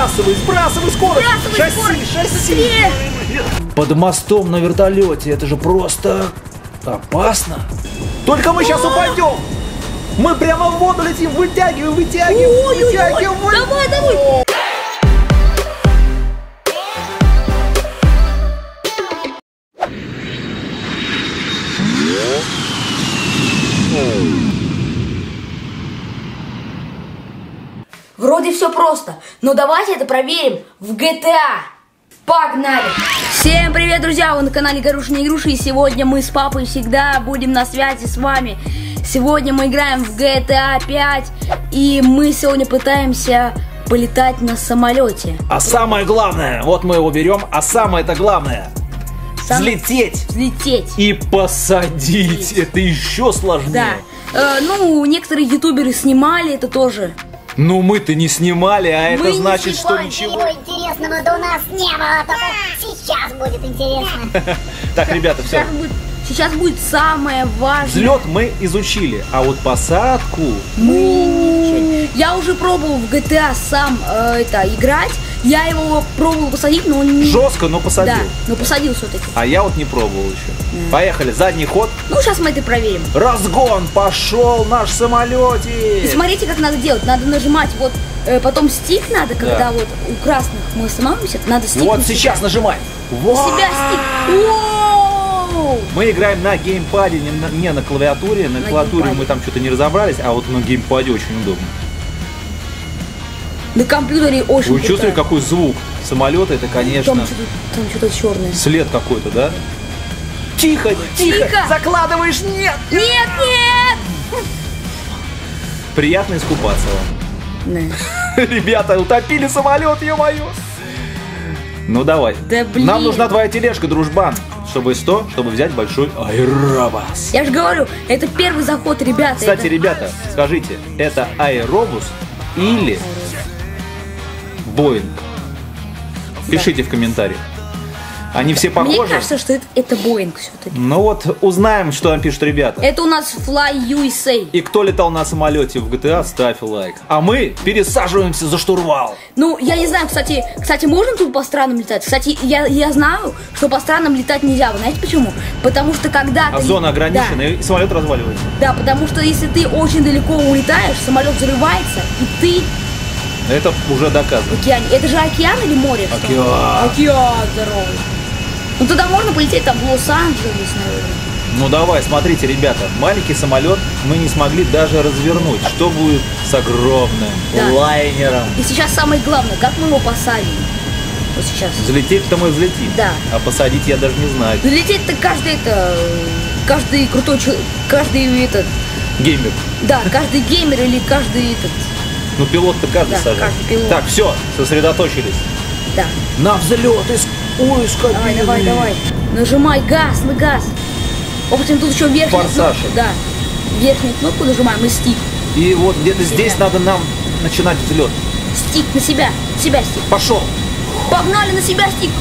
Сбрасывай скорость! Шасси! Под мостом на вертолете, это же просто опасно. Только мы сейчас упадем! Мы прямо в воду летим, вытягиваем! Давай! Вроде все просто, но давайте это проверим в GTA. Погнали! Всем привет, друзья! Вы на канале Горушные Игруши, и сегодня мы с папой всегда будем на связи с вами. Сегодня мы играем в GTA 5, и мы сегодня пытаемся полетать на самолете. А самое главное, вот мы его берем, а самое-то главное взлететь и посадить. Это еще сложнее. Да. Ну, некоторые ютуберы снимали это тоже. Ну мы-то не снимали, а Мы это не значит, что снимали. ничего. Ничего интересного-то у нас не было, только сейчас будет интересно. Так, ребята, все. Сейчас будет самое важное. Взлет мы изучили, а вот посадку... Я уже пробовал в GTA сам играть. Я его пробовал посадить, но он не... Жестко, но посадил. Да, но посадил все-таки. А я вот не пробовал еще. Поехали, задний ход. Ну, сейчас мы это проверим. Разгон, пошел наш самолетик. И смотрите, как надо делать. Надо нажимать вот, потом стик надо, когда вот у красных мы останавливаемся, надо стик. Вот сейчас нажимай. На себя стик. Воу! Мы играем на геймпаде, не на клавиатуре. На клавиатуре геймпаде. мы там что-то не разобрались, а вот на геймпаде очень удобно. На компьютере очень Вы чувствуете, какой звук самолета? Это, конечно, Там что-то черное. след какой-то, да? Тихо! Закладываешь? Нет! Нет! Приятно искупаться вам. Да. Ребята, утопили самолет, ё-моё! Ну давай. Да блин. Нам нужна твоя тележка, дружбан. Чтобы взять большой аэробус. Я же говорю, это первый заход, ребята. Кстати, ребята, скажите, это аэробус или Боинг? Пишите в комментариях. Они все похожи. Мне кажется, что это Боинг все-таки. Ну вот, узнаем, что нам пишут ребята. Это у нас Fly USA. И кто летал на самолете в GTA, ставь лайк. А мы пересаживаемся за штурвал. Ну, я не знаю, кстати, можно тут по странам летать? Кстати, я знаю, что по странам летать нельзя. Вы знаете почему? Потому что когда А зона ограничена, и самолет разваливается. Да, потому что если ты очень далеко улетаешь, самолет взрывается, и ты Это уже доказано. в океане. Это же океан или море? Что? Океан. Океан здоровый. Ну, туда можно полететь там в Лос-Анджелес, наверное. Ну давай, смотрите, ребята, маленький самолет мы не смогли даже развернуть. Что будет с огромным лайнером? И сейчас самое главное, как мы его посадим? Вот сейчас. Взлететь-то мы взлетим. Да. А посадить я даже не знаю. Взлететь-то каждый крутой человек, каждый этот... Геймер. Да, каждый геймер или каждый этот... Ну пилот-то каждый Да, сажает. каждый пилот. Так, все, сосредоточились. Да. На взлет из кабины. Давай. Нажимай газ на газ. В общем, тут еще верхнюю Форсаж. кнопку. Да. Верхнюю кнопку нажимаем и стик. И вот где-то здесь надо нам начинать взлет. Стик на себя. Себя стик. Пошел. Погнали на себя стик.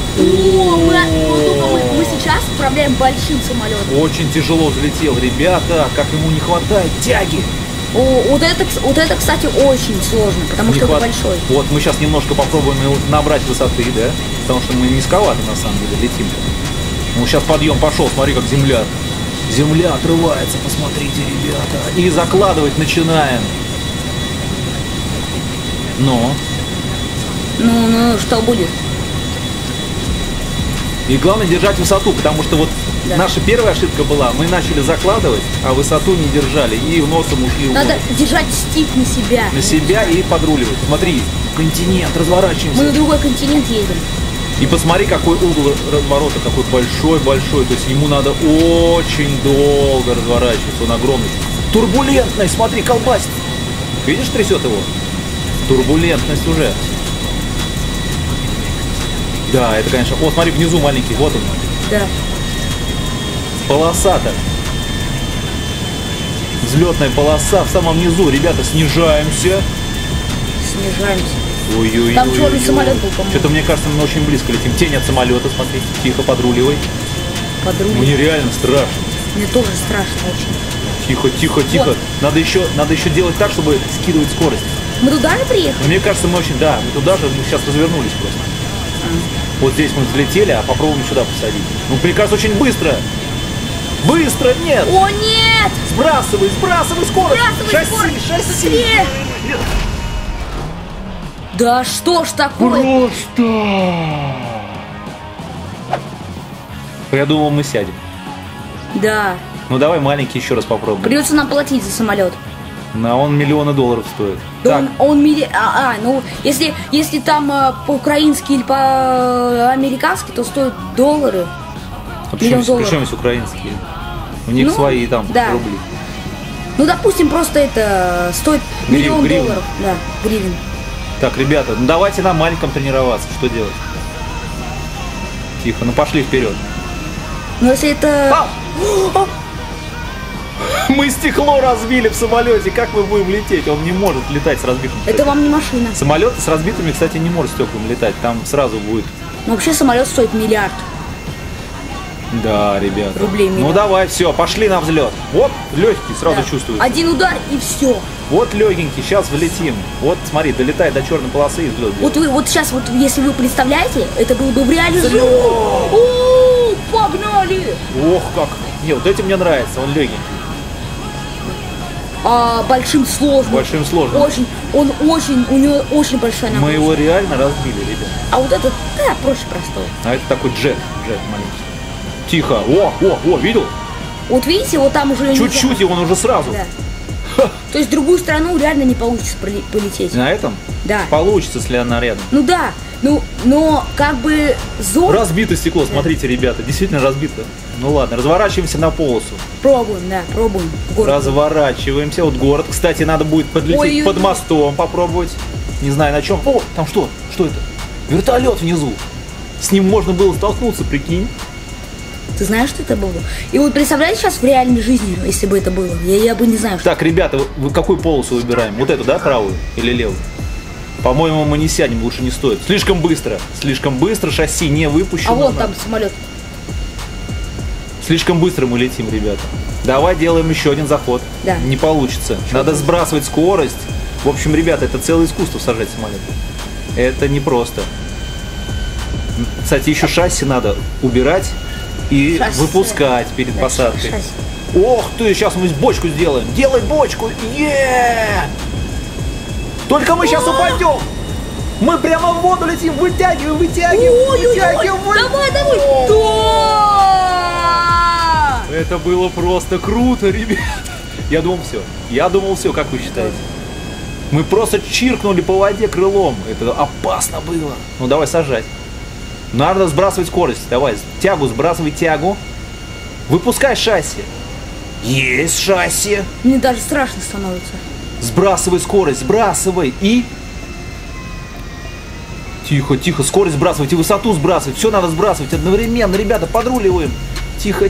Мы сейчас управляем большим самолетом. Очень тяжело взлетел, ребята. Как ему не хватает тяги. Вот это, кстати, очень сложно, потому что это большой. Вот мы сейчас немножко попробуем набрать высоты, да? Потому что мы низковато на самом деле летим. Ну сейчас подъем пошел, смотри, как земля. Земля отрывается, посмотрите, ребята. И закладывать начинаем. Ну, что будет? и главное держать высоту, потому что вот наша первая ошибка была, мы начали закладывать, а высоту не держали и носом ушли в Надо воду. держать стик на себя. На себя и подруливать. Смотри, континент, разворачиваемся. Мы на другой континент едем. И посмотри, какой угол разворота, какой большой-большой. То есть ему надо очень долго разворачиваться, он огромный. Турбулентность, смотри, колбасит. Видишь, трясет его? Турбулентность уже. Да, это, конечно... О, смотри, внизу маленький, вот он. Да. Полоса-то. Взлетная полоса в самом низу. Ребята, снижаемся. Снижаемся. Ой-ой-ой. Там черный самолет был, по-моему. Что-то, мне кажется, мы очень близко летим. Тень от самолета, смотри. Тихо, подруливай. Мне реально страшно. Мне тоже страшно очень. Тихо. Вот. Надо еще делать так, чтобы скидывать скорость. Мы туда же приехали? Мне кажется, мы очень... Да, мы туда же, мы сейчас развернулись просто. Вот здесь мы взлетели, а попробуем сюда посадить. Ну, мне кажется, очень быстро. Быстро, нет! О, нет! Сбрасывай скорость! Сбрасывай скорость! Быстрее! Да что ж такое? Просто! Я думал, мы сядем. Да. Ну, давай маленький еще раз попробуем. Придется нам платить за самолет. Но он миллионы долларов стоит. Да Так, он ну, если там по-украински или по-американски, то стоит доллары. а миллион причем долларов. здесь украинские? У них Ну, свои там да. рубли. Ну, допустим, просто это стоит миллион Гривен. долларов. Да, гривен. Так, ребята, ну давайте на маленьком тренироваться. Что делать? Тихо, ну пошли вперед. Но если это... Ау! Мы стекло разбили в самолете. Как мы будем лететь? Он не может летать с разбитым Это стеклом. вам не машина. Самолет с разбитыми, кстати, не может стеклом летать. Там сразу будет. Но вообще самолет стоит миллиард. Да, ребята. Рублей Ну миллиард. давай, все, пошли на взлет. Вот, легкий, сразу Да. чувствуется. Один удар и все. Вот легенький, сейчас влетим. Вот, смотри, долетай до черной полосы и взлет. Вот вы, вот сейчас, вот если вы представляете, это было бы в реальности. Взлет! О, погнали! Ох, как. Не, вот этим мне нравится, он легенький. А большим сложно. Большим сложно. Очень, у него очень большая нагрузка. Мы его реально разбили, ребят. А вот этот, да, проще простого. А это такой джет маленький. Тихо. О, видел? Вот видите, вот там уже... Чуть-чуть, и он уже сразу. Да. То есть в другую страну реально не получится полететь. На этом? Да. Получится, если она рядом. Ну да, но как бы зон... Разбито стекло, смотрите, ребята, действительно разбито. Ну ладно, разворачиваемся на полосу. Пробуем, да, пробуем. в город. Разворачиваемся. Вот город. Кстати, надо будет подлететь Ой-ой-ой. под мостом, попробовать. Не знаю на чем. О, там что? Что это? Вертолет внизу. С ним можно было столкнуться, прикинь. Ты знаешь, что это было? И вот представляете сейчас в реальной жизни, если бы это было? Я бы не знаю, что... Так, ребята, вы какую полосу выбираем? Вот эту, да, правую или левую? По-моему, мы не сядем, лучше не стоит. Слишком быстро, шасси не выпущено. А вот там самолет. Слишком быстро мы летим, ребята. Давай делаем еще один заход. Да. Не получится. Надо сбрасывать скорость. В общем, ребята, это целое искусство сажать самолет. Это непросто. Кстати, еще шасси надо убирать и Шасси. выпускать перед Да, посадкой. шасси. Ох ты, сейчас мы бочку сделаем. Делай бочку. Только мы сейчас упадем. Мы прямо в воду летим. Вытягиваем. Давай! Да! Это было просто круто, ребят. Я думал все, как вы считаете? Мы просто чиркнули по воде крылом. Это опасно было. Ну давай сажать. Надо сбрасывать скорость. Давай, сбрасывай тягу. Выпускай шасси. Есть шасси. Мне даже страшно становится. Сбрасывай скорость, сбрасывай. И... Тихо, скорость сбрасывать и высоту сбрасывать. Все надо сбрасывать одновременно. Ребята, подруливаем. Тихо.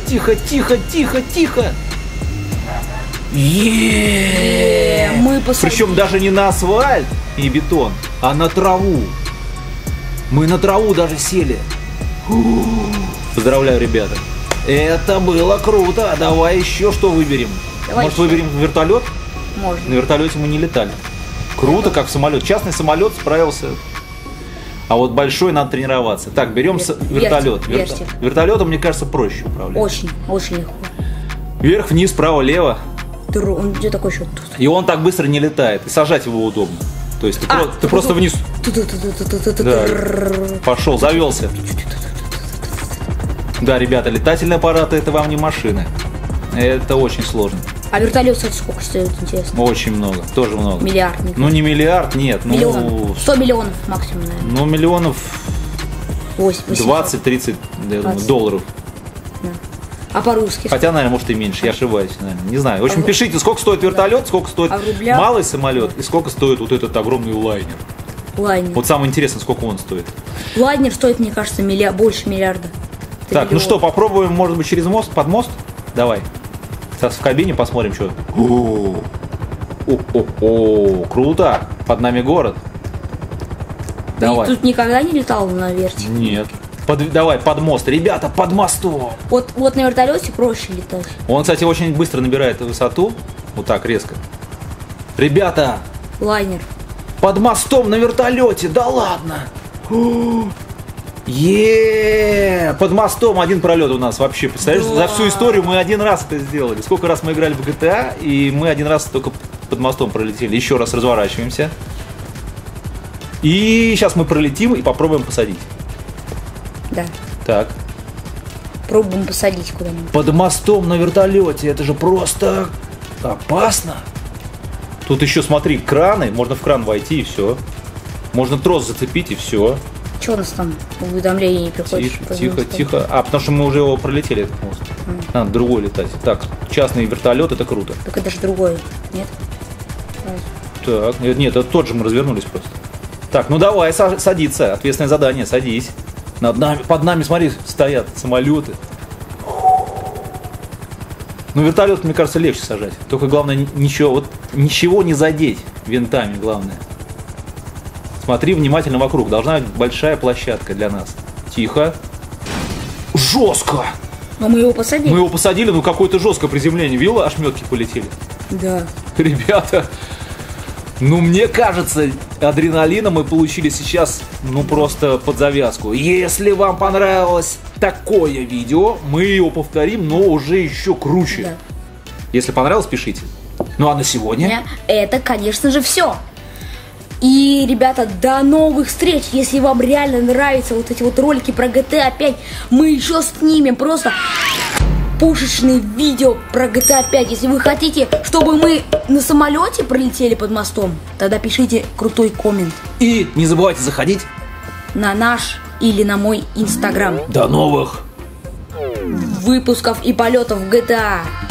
Мы посадили. Причем даже не на асфальт и бетон, а на траву. Мы на траву даже сели. Поздравляю, ребята. Это было круто. Давай еще что выберем. Давай Может, еще. выберем вертолет? Можно. На вертолете мы не летали. Круто, как самолет. Частный самолет справился. А вот большой надо тренироваться. Так, берем вертолет. Вертик. Вертолетом, мне кажется, проще управлять. Очень легко. Вверх, вниз, право, лево. Он где такой еще? Тут. И он так быстро не летает. И сажать его удобно. То есть ты просто вниз Да. пошел, завелся. Да, ребята, летательные аппараты — это вам не машины. Это очень сложно. А вертолет, кстати, сколько стоит, интересно? Очень много. Тоже много. Миллиард. Ну, не миллиард, нет. Миллион. 100 миллионов максимум, наверное. Ну, миллионов 800. 20-30 20. долларов. Да. А по-русски? Хотя, наверное, может и меньше, я ошибаюсь, наверное. Не знаю. В общем, пишите, сколько стоит вертолет, сколько стоит А в рублях? малый самолет и сколько стоит вот этот огромный лайнер. Лайнер. Вот самое интересное, сколько он стоит. Лайнер стоит, мне кажется, больше миллиарда. Это Так, ну миллион. что, попробуем, может быть, через мост, под мост? Давай. Сейчас в кабине посмотрим, что. О, круто. Под нами город. Ты Давай. тут никогда не летал на верте? Нет. Давай, под мост. Ребята, под мостом. Вот на вертолете проще летать. Он, кстати, очень быстро набирает высоту. Вот так, резко. Ребята, Лайнер. Под мостом на вертолете, да ладно. Под мостом один пролет у нас вообще. Представляешь, Да. за всю историю мы один раз это сделали. Сколько раз мы играли в GTA, и мы один раз только под мостом пролетели. Еще раз разворачиваемся. И сейчас мы пролетим и попробуем посадить. Да. Так. Пробуем посадить куда-нибудь. Под мостом на вертолете. Это же просто опасно. Тут еще, смотри, краны. Можно в кран войти и все. Можно трос зацепить и все. Что у нас там? Уведомление не приходит? Тихо, тихо, тихо. А, потому что мы уже его пролетели, этот мост. Надо другой летать. Так, частный вертолет, это круто. Так это же другой, нет? Так, нет, это тот же, мы развернулись просто. Так, ну давай, садиться. Ответственное задание, садись. Под нами, смотри, стоят самолеты. Ну, вертолет, мне кажется, легче сажать. Только главное ничего не задеть винтами, главное. Смотри внимательно вокруг. Должна быть большая площадка для нас. Тихо. Жестко! Но мы его посадили. Мы его посадили, ну какое-то жесткое приземление. Видела, ошметки полетели? Да. Ребята, ну мне кажется, адреналина мы получили сейчас, ну просто под завязку. Если вам понравилось такое видео, мы его повторим, но уже еще круче. Да. Если понравилось, пишите. Ну а на сегодня... Это, конечно же, все. И, ребята, до новых встреч. Если вам реально нравятся вот эти вот ролики про GTA 5, мы еще снимем просто пушечные видео про GTA 5. Если вы хотите, чтобы мы на самолете пролетели под мостом, тогда пишите крутой коммент И не забывайте заходить. на наш или на мой инстаграм. До новых Выпусков и полетов в GTA.